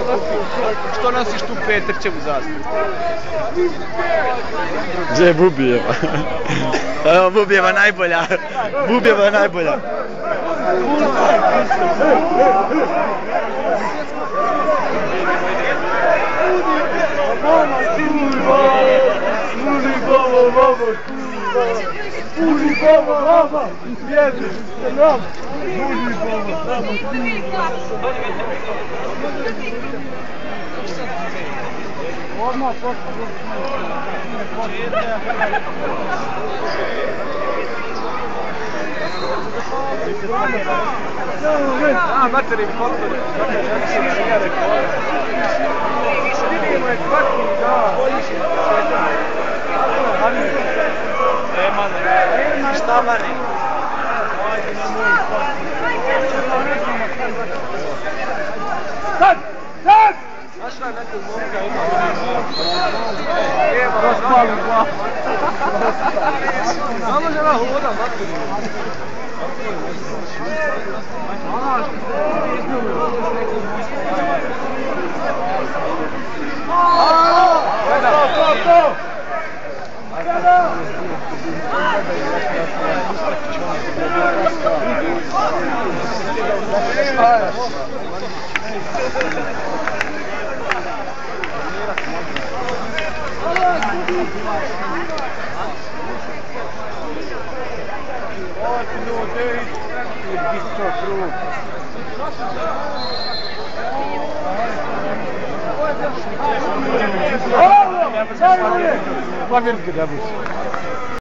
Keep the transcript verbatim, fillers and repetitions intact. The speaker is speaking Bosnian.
Što nosiš tu Petrčevu zastavu? Gdje je Bubijeva? Evo Bubijeva najbolja. Bubijeva je najbolja. Puži baba, baba, jedu se nam, puži baba, baba, odmah pošto A, materi, potpuno. Vidimo je kvaki, da. Šta mani? Sad! Sad! Našla je nekog momka ima. Raspali glavu. Ne može ona hoda, materi. Plavim ga da buš.